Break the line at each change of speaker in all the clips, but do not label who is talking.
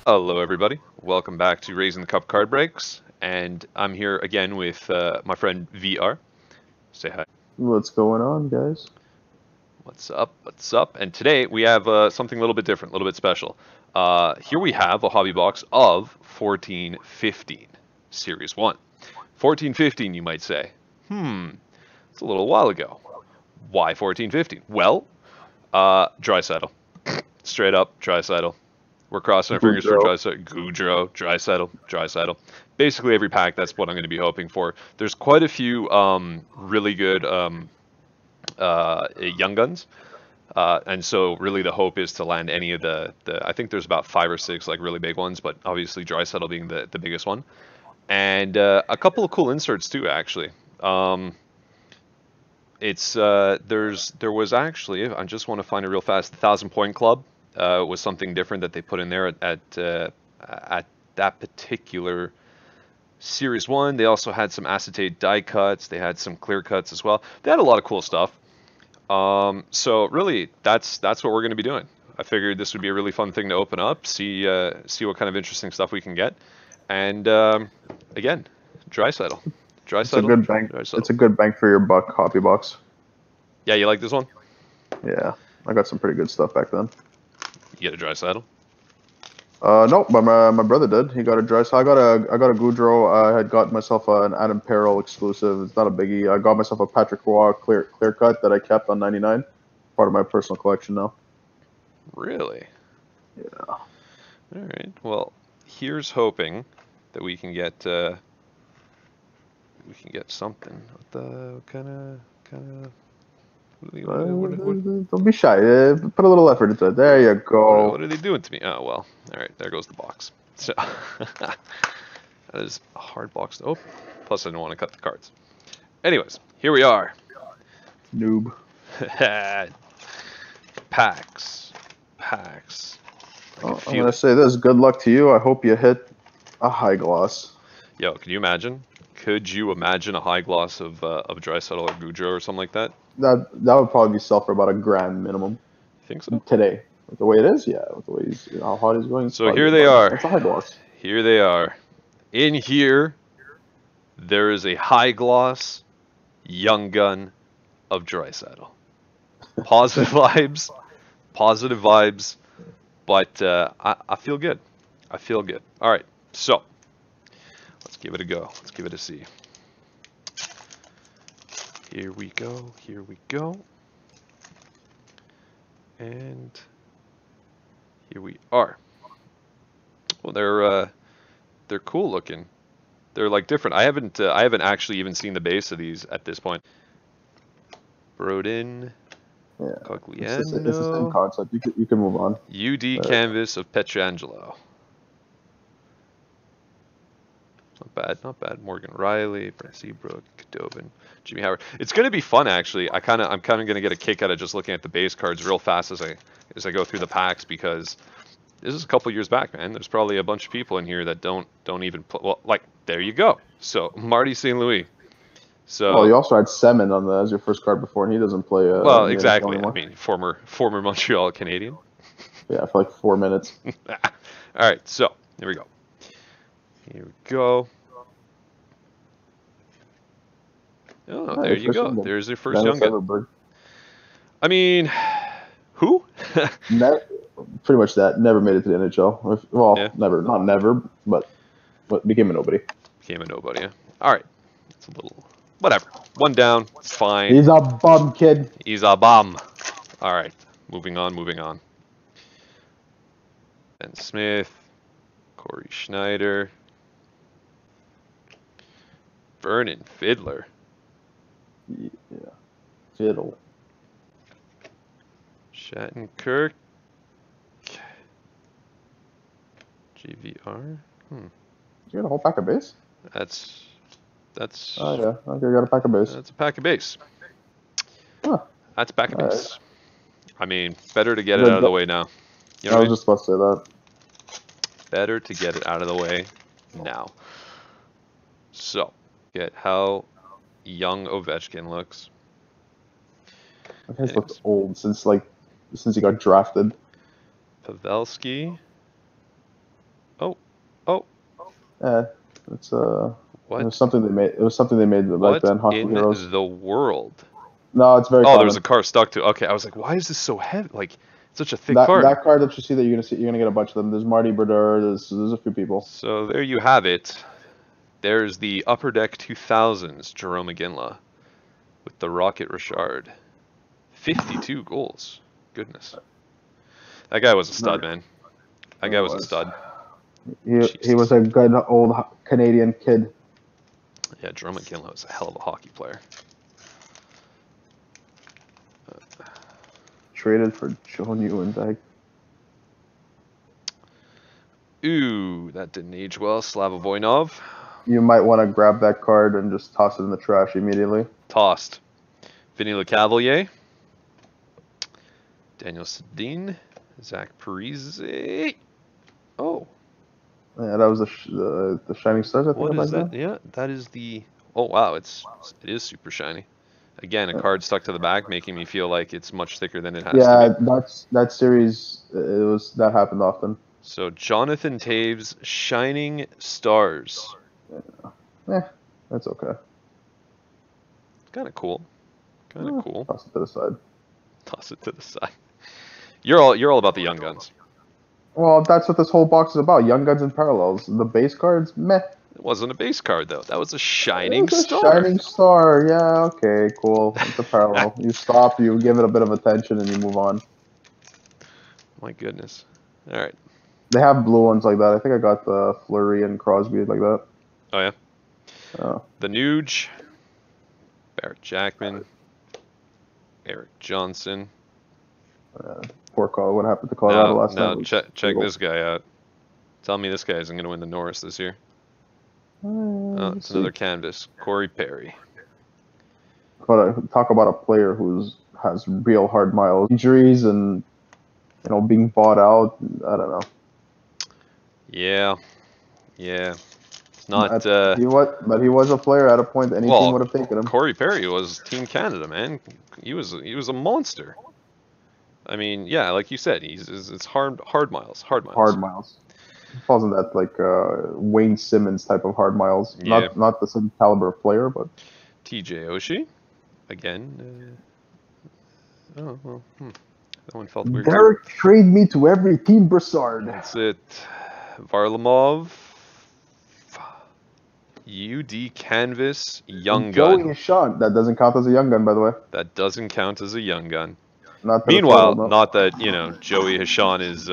Hello, everybody. Welcome back to Raising the Cup Card Breaks, and I'm here again with my friend VR. Say hi.
What's going on, guys?
What's up? What's up? And today we have something a little bit different, a little bit special. Here we have a hobby box of 14-15 Series 1. 14-15, you might say. It's a little while ago. Why 14-15? Well, Draisaitl. Straight up, Draisaitl. We're crossing our fingers for Draisaitl, Draisaitl. Basically, every pack, that's what I'm going to be hoping for. There's quite a few really good young guns. And so really the hope is to land any of the I think there's about 5 or 6 like really big ones, but obviously Draisaitl being the biggest one. And a couple of cool inserts too, actually. There was actually, I just want to find it real fast, the 1,000 Point Club. Was something different that they put in there at that particular Series 1. They also had some acetate die cuts. They had some clear cuts as well. They had a lot of cool stuff. So really, that's what we're going to be doing. I figured this would be a really fun thing to open up, see what kind of interesting stuff we can get. And again, Draisaitl.
It's a good bank. It's a good bank for your buck hobby box.
Yeah, you like this one?
Yeah, I got some pretty good stuff back then.
You get a Draisaitl?
No, but my brother did. He got a Draisaitl. I got a Goudreau. I had got myself an Adam Perel exclusive. It's not a biggie. I got myself a Patrick Roy clear cut that I kept on 99. Part of my personal collection now.
Really?
Yeah.
All right. Well, here's hoping that we can get something. What kind of.
Don't be shy. Put a little effort into it. There you go.
What are they doing to me? Oh, well. All right, there goes the box. So that is a hard box to open. Plus, I don't want to cut the cards. Anyways, here we are.
Noob.
Packs.
I'm going to say this. Good luck to you. I hope you hit a high gloss.
Yo, can you imagine? Could you imagine a high gloss of Draisaitl or Goudreau or something like that?
That would probably sell for about $1,000 minimum.
Think so?
Today, with the way it is, yeah. With the way how hot he's going.
So here they are.
That's a high gloss.
Here they are. In here, there is a high gloss young gun of Draisaitl. Positive vibes, but I feel good. I feel good. All right, so let's give it a go. Let's give it a see. Here we go. Here we go. And here we are. Well, they're cool looking. They're like different. I haven't actually even seen the base of these at this point. Brodin.
Yeah.
Cogliano.
It's the same concept. You can move on.
UD canvas of Pietrangelo. Not bad. Morgan Riley, Brent Seabrook, Kadobin, Jimmy Howard. It's going to be fun, actually. I'm kind of going to get a kick out of just looking at the base cards real fast as I go through the packs, because this is a couple years back, man. There's probably a bunch of people in here that don't even play. Well, like, there you go. So Marty St. Louis. So
well, you also had Semin as your first card before, and he doesn't play.
Well, exactly. I mean, former Montreal Canadian.
Yeah, for like 4 minutes.
All right, so here we go. Here we go. Oh, there you go. There's your first young gun. I mean, who?
Pretty much that. Never made it to the NHL. Well, yeah. Not never, but became a nobody.
Became a nobody, yeah. All right. It's a little, whatever. One down. It's fine.
He's a bum, kid.
He's a bum. All right. Moving on. Ben Smith. Corey Schneider. Vernon Fiddler.
Yeah. Fiddle.
Shattenkirk. GVR.
You got a whole pack of base?
That's.
Oh yeah, okay, got a pack of base.
That's a pack of base.
Huh.
That's a pack of base. Right. I mean, better to get it out of the way now.
You know I was just about to say that.
Better to get it out of the way now. So, get how young Ovechkin looks.
That guy's looked old since he got drafted.
Pavelski.
It's it was
What?
something they made. It was something they made back
What
then. Hockey
in
Heroes.
the world?
No, it's very
Oh, there was
common.
a card stuck to. Okay, I was like, why is this so heavy? Like, it's such a thick
That
card.
that card that you see, that you're gonna get a bunch of them. There's Marty Brodeur. There's a few people.
So there you have it. There's the Upper Deck 2000s Jerome McGinley with the Rocket Richard. 52 goals. Goodness. That guy was a stud, man. That guy was a stud.
He was
Jesus.
a good old Canadian kid.
Yeah, Jerome McGinley was a hell of a hockey player.
Traded for Joe Nieuwendyk.
Ooh, that didn't age well. Slava Voinov.
You might want to grab that card and just toss it in the trash immediately.
Tossed. Vinny LeCavalier. Daniel Sedin. Zach Parise. Oh.
Yeah, that was the Shining Stars, I think.
What is
back
that?
then.
Yeah, that is the... Oh, wow, it is super shiny. Again, a card stuck to the back, making me feel like it's much thicker than it has
Yeah,
to
that series. That happened often.
be. So, Jonathan Taves, Shining Stars.
That's okay.
Kind of cool. Kind of cool.
Toss it to the side.
Toss it to the side. You're all about the young guns.
Well, that's what this whole box is about. Young Guns and Parallels. The base cards, meh.
It wasn't a base card though. That was a
It
Shining
was a
Star.
Shining Star. Yeah, okay, cool. It's a parallel. You stop, you give it a bit of attention, and you move on.
My goodness. All right.
They have blue ones like that. I think I got the Fleury and Crosby like that.
Oh yeah.
Oh.
The Nuge. Barrett Jackman. Eric Johnson.
Poor call. What happened to Colorado last
Now
night?
check this guy out. Tell me this guy isn't going to win the Norris this year. Oh, it's another canvas. Corey Perry.
But talk about a player has real hard miles, injuries, and being bought out. I don't know.
Yeah. It's not.
He was a player at a point. Any team would have taken him.
Corey Perry was Team Canada, man. He was a monster. I mean, yeah, like you said, it's hard miles.
Hard miles. He falls in that Wayne Simmons type of hard miles.
Yeah.
Not the same caliber of player, but
TJ Oshie, again. That one felt weird.
Derek, trade me to every team, Brassard.
That's it. Varlamov. UD Canvas Young Gun.
Joey Sean. That doesn't count as a young gun, by the way.
That doesn't count as a young gun.
Meanwhile,
not that Joey Hashan is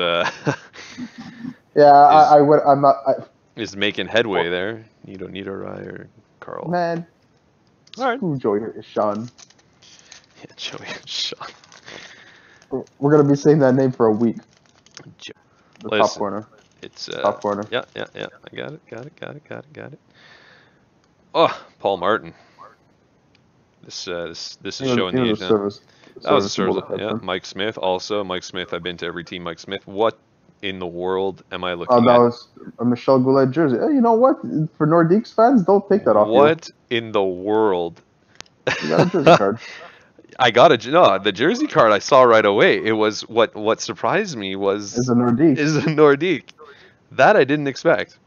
is making headway there. Nito Ryer, Carl.
Man.
All right.
Screw Joey Hashan.
Yeah, Joey Hashan.
We're gonna be saying that name for a week. Top corner.
It's
top corner.
Yeah. I got it. Oh, Paul Martin. This is showing the age now. That was a service. Yeah, Mike Smith also. Mike Smith, I've been to every team. Mike Smith. What in the world am I looking at?
That was a Michel Goulet jersey. Hey, you know what? For Nordiques fans, don't take that off.
What in the world?
You got a jersey card.
I got the jersey card I saw right away. It was what surprised me was
is a
Nordique. That I didn't expect.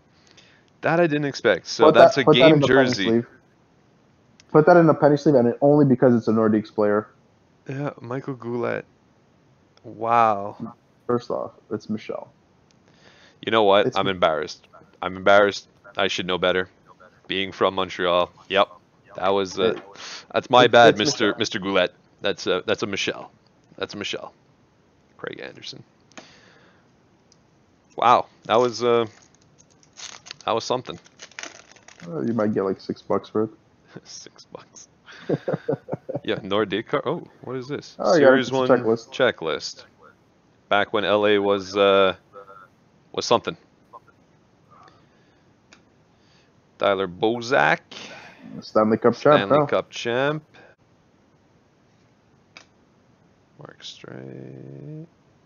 So that's a game jersey.
Put that in a penny sleeve, and only because it's a Nordiques player.
Yeah, Michael Goulet. Wow.
First off, it's Michel.
You know what? I'm embarrassed. I should know better. Being from Montreal. Yep. That was that's my bad, Mr. Goulet. That's a Michel. That's a Michel. Craig Anderson. Wow. That was something.
You might get like $6 for it.
$6. Yeah, Nordic car. Oh, what is this?
Oh,
Series
yeah,
1 checklist. Back when LA was something. Tyler Bozak.
Stanley Cup champ.
Mark Strait.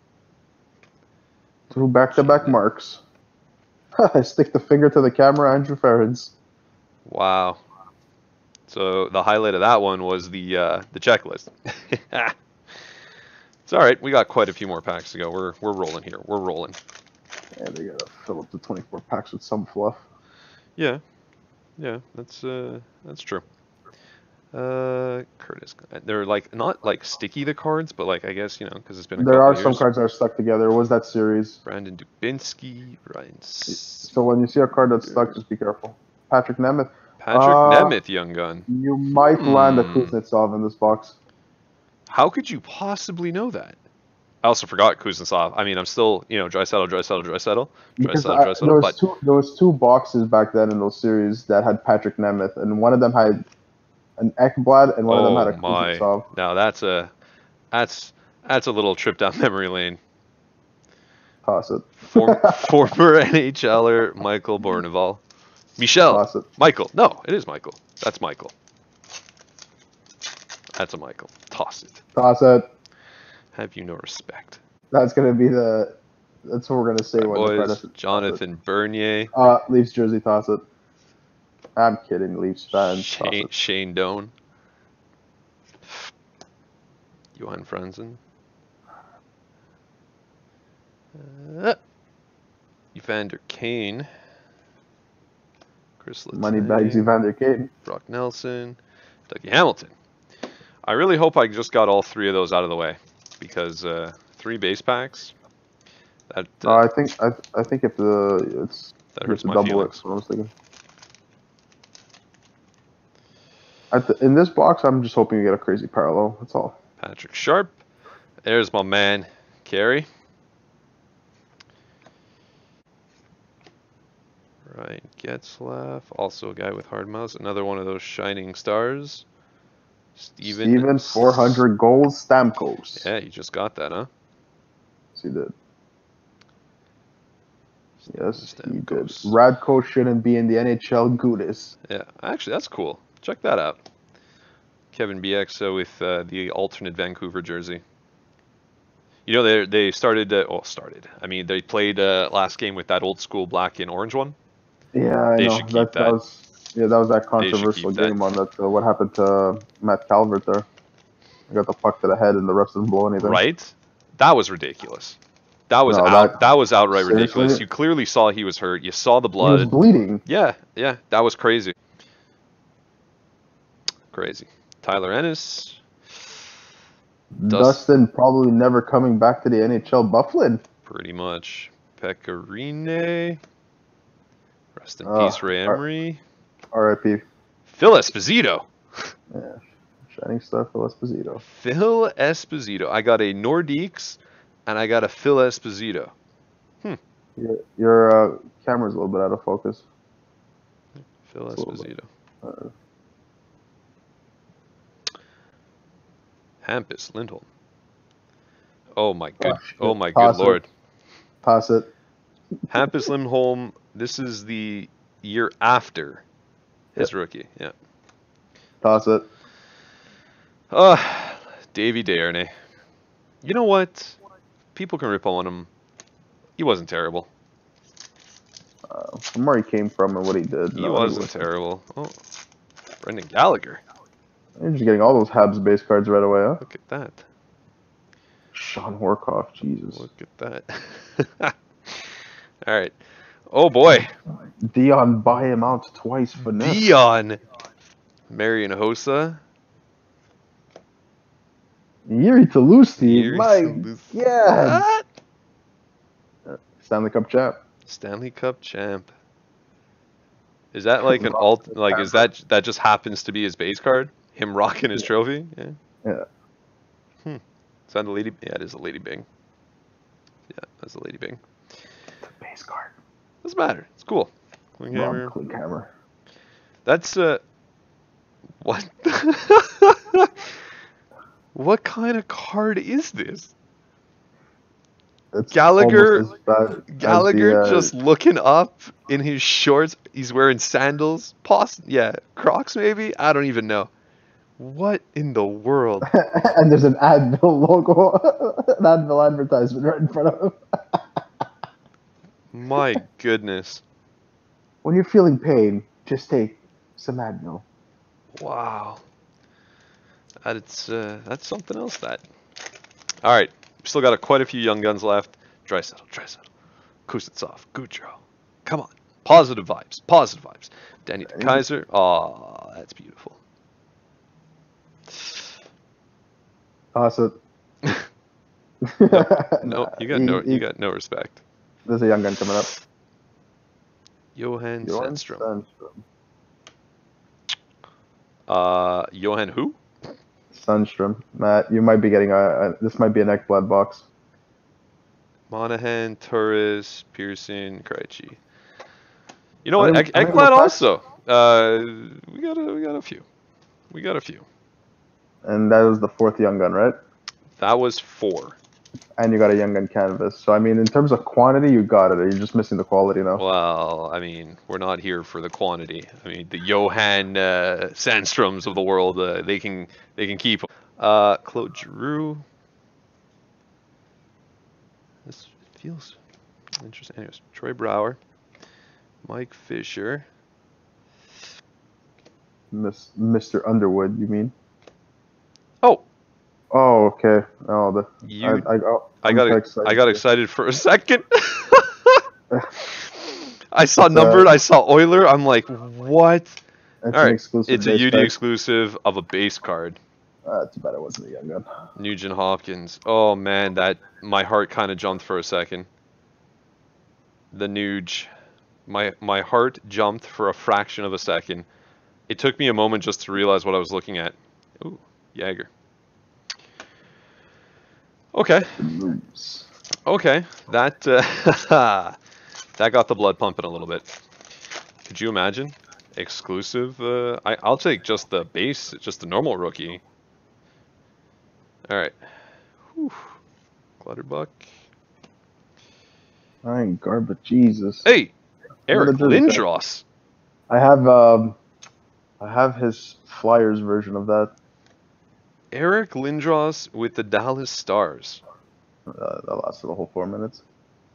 2 back-to-back marks. I stick the finger to the camera, Andrew Ferrens.
Wow. So the highlight of that one was the checklist. It's all right. We got quite a few more packs to go. We're rolling here. We're rolling.
Yeah, they gotta fill up the 24 packs with some fluff.
Yeah, yeah, that's true. Curtis, they're like not like sticky the cards, but like I guess because it's been a
There
couple
are some
years.
cards that are stuck together. It was that series.
Brandon Dubinsky, Ryan
So when you see a card that's stuck,
Seaver,
just be careful. Patrick Nemeth.
Patrick Nemeth, young gun.
You might land a
Hmm.
Kuznetsov in this box.
How could you possibly know that? I also forgot Kuznetsov. I mean, I'm still, Draisaitl, Draisaitl, Draisaitl,
Because
Draisaitl,
there
Draisaitl,
was
but
two boxes back then in those series that had Patrick Nemeth, and one of them had an Ekblad, and one of them had
oh
a
my.
Kuznetsov.
Now that's that's a little trip down memory lane.
Toss it.
Former NHLer Michael Bourneval. Michel.
Toss it.
Michael. No, it is Michael. That's Michael. That's a Michael. Toss it.
Toss it.
Have you no respect?
That's gonna be the. That's what we're gonna say
My
when the card has
boys,
to toss
Jonathan Bernier,
it. Leafs jersey. Toss it. I'm kidding, Leafs fans. Toss it.
Shane Doan, Johan Franzen, Evander Kane, Chris
Moneybags,
Letang,
Evander Kane.
Brock Nelson, Dougie Hamilton. I really hope I just got all three of those out of the way, because 3 base packs. That
I think if it's
that
you have
hurts
to
my
double it.
feelings.
That's what I was thinking. In this box, I'm just hoping you get a crazy parallel. That's all.
Patrick Sharp. There's my man, Carey. Ryan Getzlaff, also a guy with hard mouse. Another one of those shining stars.
Steven 400 goals, Stamkos.
Yeah, you just got that, huh?
Yes, he did. Yes, he did.
Stamkos.
Radko shouldn't be in the NHL. Goodis.
Yeah, actually, that's cool. Check that out. Kevin BX with the alternate Vancouver jersey. You know, they started. Started. I mean, they played last game with that old school black and orange one.
Yeah, I
They
know.
should keep that.
That was that
They should
controversial
keep that.
game on that. What happened to Matt Calvert there? He got the puck to the head, and the refs didn't blow anything.
Right? That was ridiculous. That was that was outright
seriously?
ridiculous. You clearly saw he was hurt. You saw the
He
blood.
was bleeding.
Yeah, that was crazy. Crazy. Tyler Ennis.
Dustin probably never coming back to the NHL. Bufflin.
Pretty much. Pecorine. Rest in peace, Ray Emery.
R.I.P.
Phil Esposito.
Yeah. Shining star Phil Esposito.
Phil Esposito. I got a Nordiques and I got a Phil Esposito.
Your camera's a little bit out of focus.
Phil Esposito. Hampus Lindholm. Oh my good. Oh my good lord.
Pass it.
Hampus Lindholm. This is the year after his rookie. Yeah.
Toss it.
Davy Darnay. You know what? People can rip on him. He wasn't terrible.
From where he came from and what he did.
He wasn't terrible. Oh, Brendan Gallagher.
You're just getting all those Habs base cards right away, huh?
Look at that.
Sean Horkoff, Jesus.
Look at that. All right. Oh boy.
Dion buy him out twice for now.
Dion. Marian Hossa.
Yuri Talusti. My God.
What?
Stanley Cup champ.
Stanley Cup champ. Is that like an alt? Like, is that just happens to be his base card? Him rocking his trophy? Yeah.
Yeah.
Is that a lady? Yeah, it is a Lady Bing. Yeah, that's a Lady Bing.
It's a base card.
Doesn't matter. It's cool.
Klinkhammer.
That's what? What kind of card is this?
It's
Gallagher
the,
just looking up in his shorts. He's wearing sandals. Yeah, Crocs maybe? I don't even know. What in the world?
And there's an Advil logo, an Advil advertisement right in front of him.
My goodness.
When you're feeling pain, just take some Advil.
Wow. That's something else. That. All right. Still got quite a few young guns left. Draisaitl, Kuznetsov, Gaudreau. Come on. Positive vibes. Positive vibes. Danny DeKaiser. Oh, that's beautiful.
Toss it.
No, you got no respect.
There's a young gun coming up.
Johan Sandstrom.
Sandstrom.
Johan who?
Sandstrom. Matt, you might be getting this might be an Ekblad box.
Monahan, Torres, Pearson, Krejci. You know what?
How many
Ekblad
more packs?
also. We got a few. We got a few.
And that was the 4th young gun, right?
That was 4.
And you got a young gun canvas. So I mean, in terms of quantity, you got it. You're just missing the quality now.
Well, I mean, we're not here for the quantity. I mean, the Johan Sandstroms of the world, they can keep. Claude Giroux. This feels interesting. Anyways, Troy Brower, Mike Fisher.
Mr. Underwood, you mean?
Oh.
Oh, okay. Oh,
I got excited for a second. I saw numbered. I saw Euler. I'm like, what? All right, it's a UD exclusive of a base card.
Too bad it wasn't a young gun.
Nugent Hopkins. Oh man, that my heart kind of jumped for a second. The Nuge. My heart jumped for a fraction of a second. It took me a moment just to realize what I was looking at. Ooh, Jagger. Okay. Okay, that that got the blood pumping a little bit. Could you imagine? Exclusive. I'll take just the base, just the normal rookie. All right. Clutterbuck.
I ain't garbage, Jesus.
Hey, Eric Lindros.
I have his Flyers version of that.
Eric Lindros with the Dallas Stars.
That lasted the whole 4 minutes.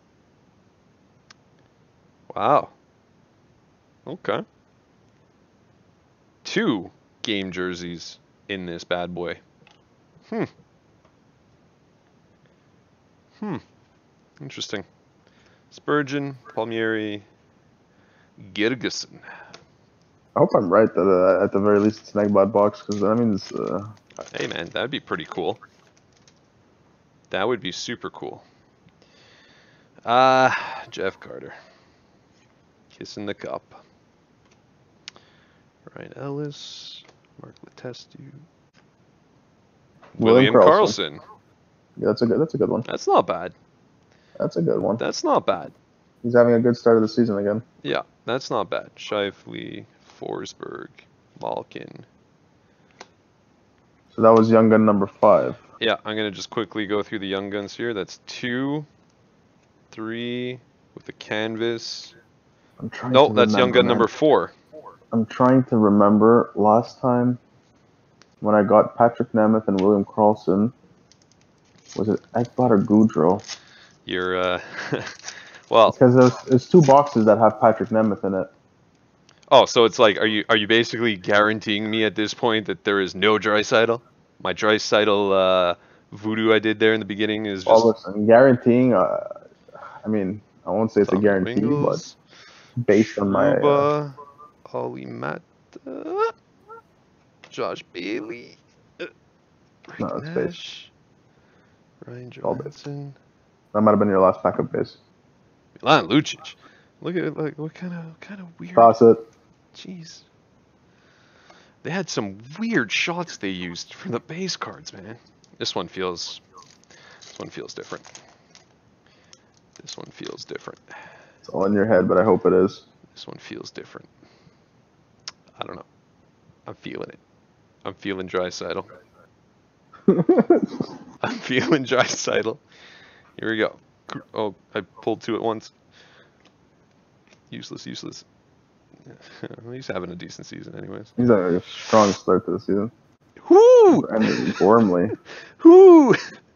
Wow. Okay. 2 game jerseys in this bad boy. Interesting. Spurgeon, Palmieri, Girgison.
I hope I'm right that at the very least it's an Ekblad box, because that means...
Hey man, that'd be pretty cool. That would be super cool. Jeff Carter. Kissing the cup. Ryan Ellis, Mark Letestu, William Karlsson.
Yeah, that's a good one.
That's not bad.
That's a good one.
That's not bad.
He's having a good start of the season again.
Yeah, that's not bad. Scheifele, Forsberg, Malkin.
So that was young gun number 5.
Yeah, I'm gonna just quickly go through the young guns here. That's 2, 3 with the canvas. No, that's young gun number 4.
I'm trying to remember last time when I got Patrick Nemeth and William Karlsson. Was it Ekblad or Goudreau?
You're well,
because there's 2 boxes that have Patrick Nemeth in it.
Oh, so it's like, are you basically guaranteeing me at this point that there is no Draisaitl? My Draisaitl voodoo I did there in the beginning is just...
Oh, listen, guaranteeing, I mean, I won't say it's a guarantee, but based on my...
Ollie Matt, Josh Bailey,
no, it's base.
Ryan Johansson.
That might have been your last backup base.
Milan Lucic. Look at it, like what kind of weird.
Toss it.
Jeez. They had some weird shots they used for the base cards, man. This one feels different. This one feels different.
It's all in your head, but I hope it is.
This one feels different. I don't know. I'm feeling it. I'm feeling Draisaitl. I'm feeling Draisaitl. Here we go. Oh, I pulled 2 at once. Useless. He's having a decent season anyways.
He's having a strong start to the season.
Whoo!
And Gormley.
Whoo!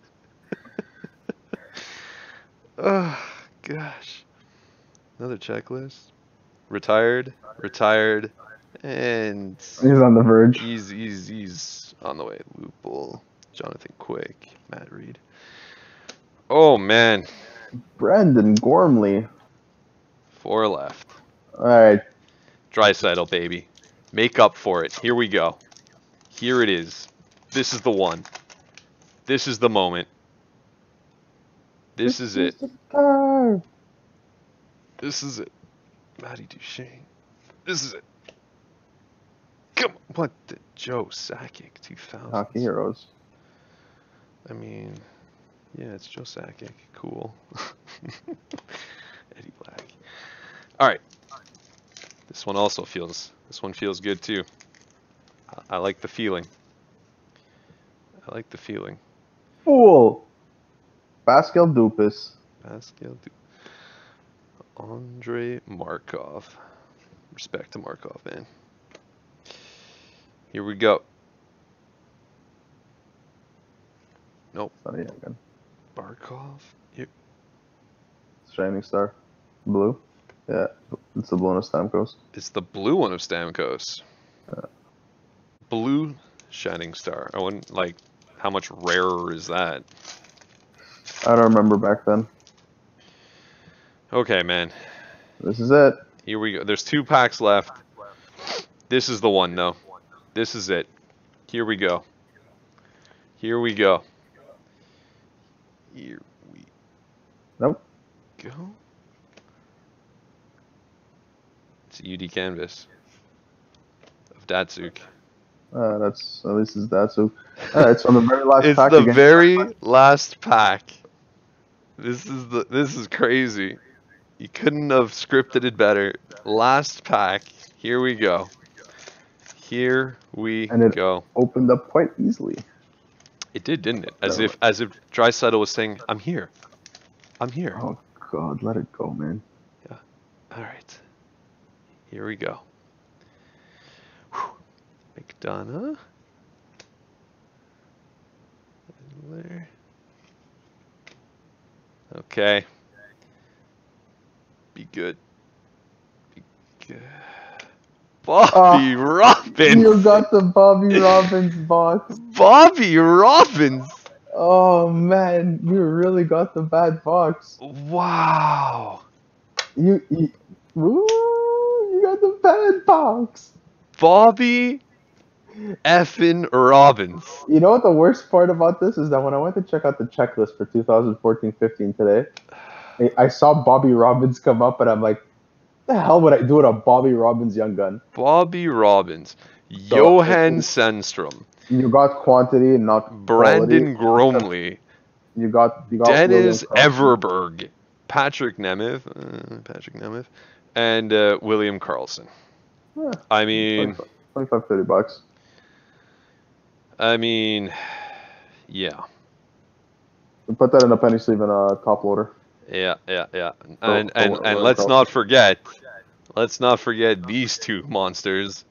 Oh, gosh. Another checklist. Retired, and...
He's on the verge.
He's on the way. Loophole, Jonathan Quick, Matt Reed. Oh, man.
Brandon Gormley.
4 left.
All right.
Draisaitl, baby. Make up for it. Here we go. Here it is. This is the one. This is the moment. This is it.
the card.
This is it. Matty Duchesne. This is it. Come on. What? The Joe Sakic 2000.
Hockey Heroes.
I mean, yeah, it's Joe Sakic. Cool. Eddie Black. All right. This one also feels. This one feels good too. I like the feeling. I like the feeling.
Fool. Pascal Dupis.
Pascal Andre Markov. Respect to Markov, man. Here we go. Nope.
Not yet again.
Barkov. Here.
Shining Star. Blue. Yeah, it's the blue one of Stamkos.
It's the blue one of Stamkos. Blue Shining Star. I wouldn't like. How much rarer is that?
I don't remember back then.
Okay, man.
This is it.
Here we go. There's 2 packs left. This is the one, though. This is it. Here we go. Here we go. Here we
Nope.
go. It's a UD canvas of Datsuk.
That's at least it's Datsuk. It's from the very last
It's
pack.
the
again.
very last pack. This is crazy. You couldn't have scripted it better. Last pack. Here we go. Here we
And it
go.
opened up quite easily.
It did, didn't it? As if Draisaitl was saying, "I'm here. I'm here."
Oh God, let it go, man.
Yeah. All right. Here we go. Whew. McDonough. There. Okay. Be good. Be good. Bobby Robbins.
You got the Bobby Robbins box.
Bobby Robbins.
Oh man, you really got the bad box.
Wow.
You got the bad box.
Bobby effing Robbins.
You know what the worst part about this is that when I went to check out the checklist for 2014-15 today, I saw Bobby Robbins come up and I'm like, the hell would I do with a Bobby Robbins young gun?
Bobby Robbins. Johan Sandstrom.
You got quantity and not
Brandon
quality.
Gromley.
You got
Dennis
William Karlsson.
Everberg. Patrick Nemeth. And William Karlsson.
Yeah,
I mean,
25, 30 bucks.
Yeah.
You put that in a penny sleeve and a top loader.
Yeah.
William
And let's not forget these 2 monsters.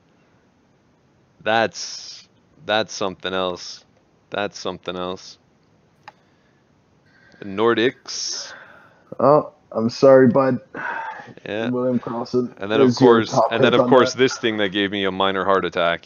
That's something else. That's something else. Nordics.
Oh, I'm sorry, bud.
Yeah.
William Karlsson.
And then of course this thing that gave me a minor heart attack.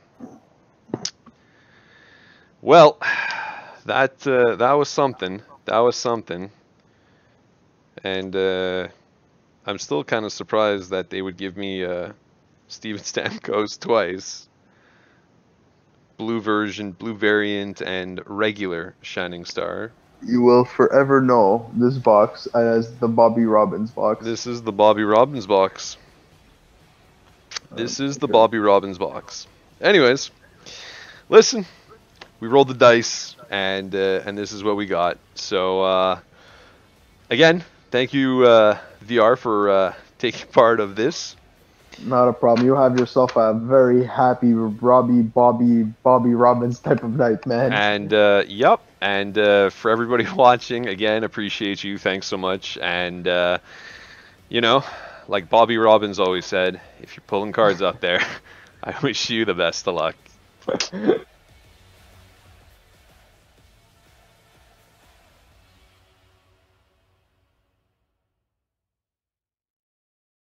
Well, that was something. That was something. And I'm still kind of surprised that they would give me Steven Stamkos twice. Blue version, blue variant, and regular Shining Star.
You will forever know this box as the Bobby Robbins box.
This is the Bobby Robbins box. This is the Bobby Robbins box. Anyways, listen, we rolled the dice, and this is what we got. So again, thank you VR for taking part of this.
Not a problem. You have yourself a very happy Bobby Robbins type of night, man.
And yep. And for everybody watching, again, appreciate you. Thanks so much. And you know, like Bobby Robbins always said, if you're pulling cards out there, I wish you the best of luck.